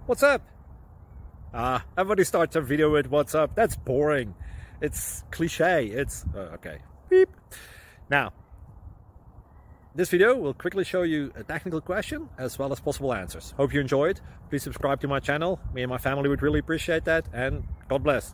What's up? Everybody starts a video with what's up. That's boring. It's cliche. It's okay. Beep. Now, this video will quickly show you a technical question as well as possible answers. Hope you enjoyed. Please subscribe to my channel. Me and my family would really appreciate that, and God bless.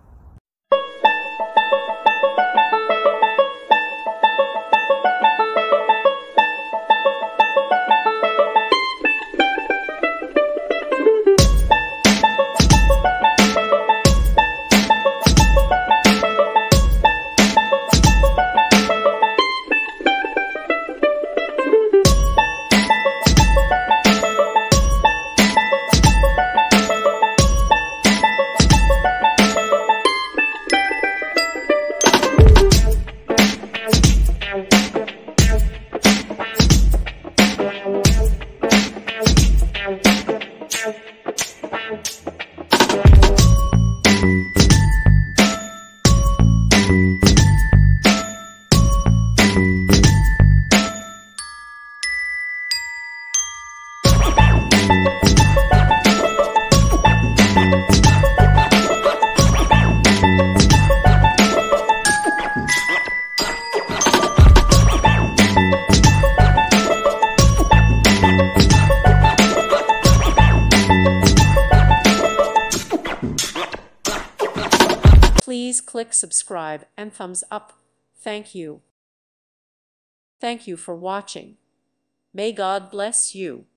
Please click subscribe and thumbs up. Thank you. Thank you for watching. May God bless you.